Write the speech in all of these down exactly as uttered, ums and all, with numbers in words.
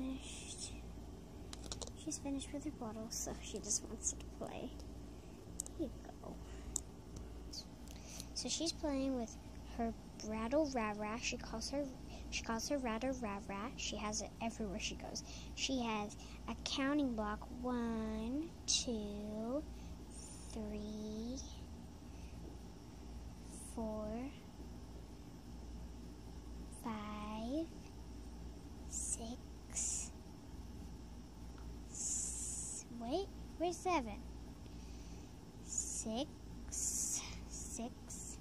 finished. She's finished with her bottle, so she just wants to play. Here you go. So she's playing with her Rattle Rah-Rah. She calls her she calls her Rattle Rah-Rah. She has it everywhere she goes. She has a counting block. One, two, three, four, five, six. S- wait, where's seven? Six, six.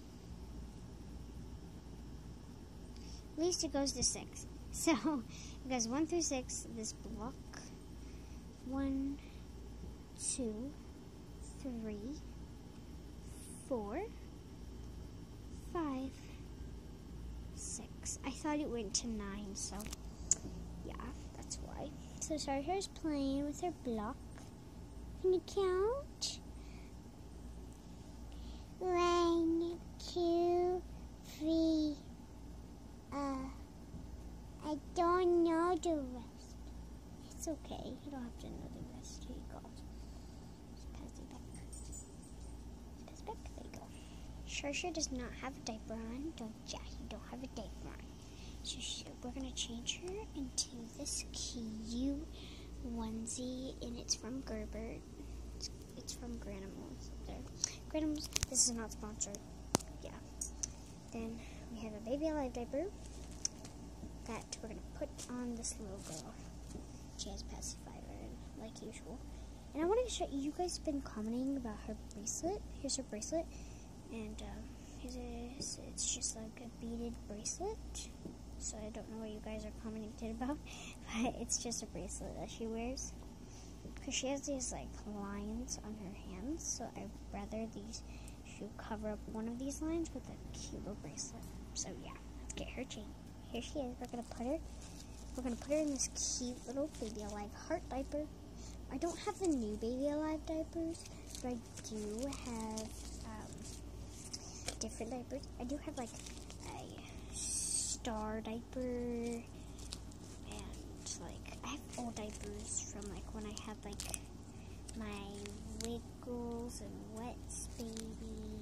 At least it goes to six. So it goes one through six. This block. One, two, three, four, five, six. I thought it went to nine, so yeah, that's why. So Sarshar's playing with her block. Can you count? One, two, three. Uh, I don't know the rest. It's okay. You don't have to know the rest. Here you go. Just pass it back. Pass it back. There you go. Sarsha does not have a diaper on. Don't, yeah, you don't have a diaper on. So, so we're going to change her into this cute onesie, and it's from Gerber. It's, it's from Granimals up there. Granimals, this is not sponsored. Yeah. Then we have a Baby Alive diaper that we're going to put on this little girl. She has pacifier in, like usual. And I want to show you, you guys have been commenting about her bracelet. Here's her bracelet. And um, here's a, it's just like a beaded bracelet. So I don't know what you guys are commenting about. But it's just a bracelet that she wears. Because she has these like lines on her hands. So I'd rather these, she'll cover up one of these lines with a cute little bracelet. So yeah, let's get her chain. Here she is. We're gonna put her. We're gonna put her in this cute little Baby Alive heart diaper. I don't have the new Baby Alive diapers, but I do have um, different diapers. I do have like a star diaper, and like I have old diapers from like when I had like my Wiggles and Wets Baby,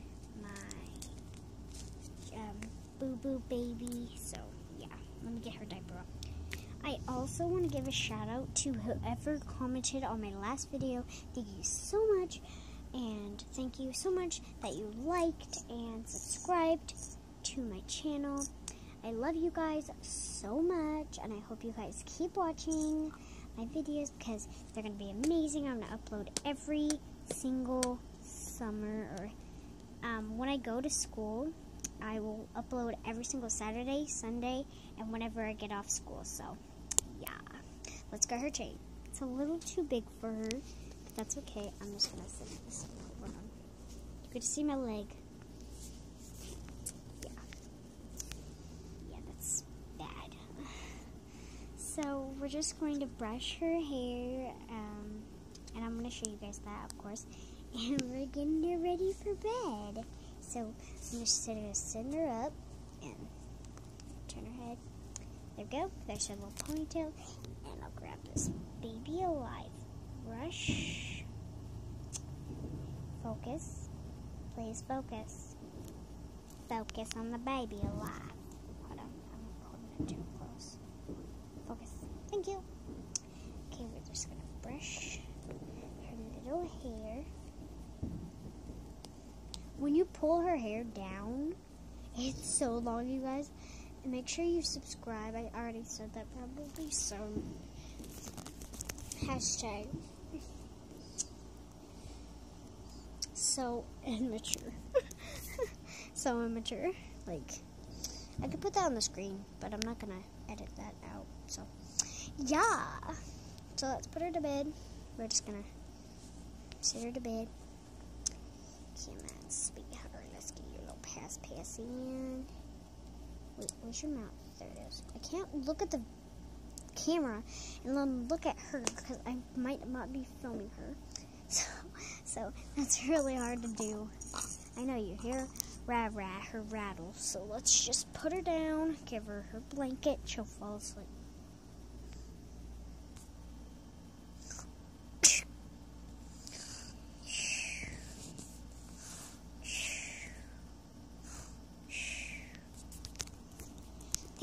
my um. Boo Boo Baby. So yeah, let me get her diaper up. I also want to give a shout out to whoever commented on my last video. Thank you so much, and thank you so much that you liked and subscribed to my channel. I love you guys so much, and I hope you guys keep watching my videos because they're going to be amazing. I'm going to upload every single summer, or um, when I go to school. I will upload every single Saturday, Sunday, and whenever I get off school. So, yeah. Let's get her chain. It's a little too big for her, but that's okay. I'm just going to set this over on. You could see my leg. Yeah. Yeah, that's bad. So, we're just going to brush her hair, um, and I'm going to show you guys that, of course. And we're getting her ready for bed. So I'm just going to send her up and turn her head. There we go. There's her little ponytail. And I'll grab this Baby Alive brush. Focus. Please focus. Focus on the Baby Alive. Hold on. I'm holding it too close. Focus. Thank you. Okay, we're just going to brush her little hair. When you pull her hair down, it's so long, you guys. And make sure you subscribe. I already said that probably, so hashtag so immature. So immature. Like, I could put that on the screen, but I'm not gonna edit that out. So yeah. So let's put her to bed. We're just gonna sit her to bed. Come on, sweetheart. Let's get your little pass pass in. Wait, where's your mouth? There it is. I can't look at the camera and then look at her because I might not be filming her. So, so that's really hard to do. I know you hear rah rah her rattle. So let's just put her down, give her her blanket. She'll fall asleep.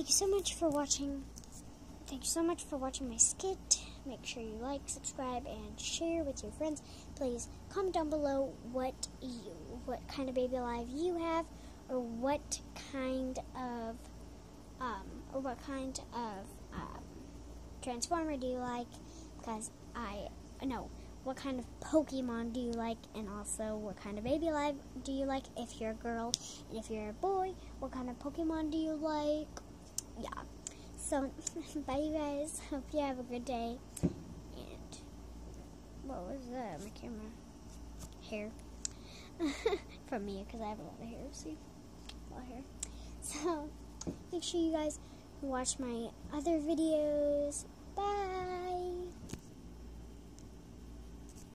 thank you so much for watching. Thank you so much for watching my skit. Make sure you like, subscribe, and share with your friends. Please comment down below what you, what kind of Baby Alive you have, or what kind of, um, or what kind of um, Transformer do you like? Because I know what kind of Pokemon do you like, and also what kind of Baby Alive do you like if you're a girl, and if you're a boy, what kind of Pokemon do you like? Yeah. So, bye you guys. Hope you have a good day. And, what was that? My camera. Hair. From me, because I have a lot of hair. See? A lot of hair. So, make sure you guys watch my other videos.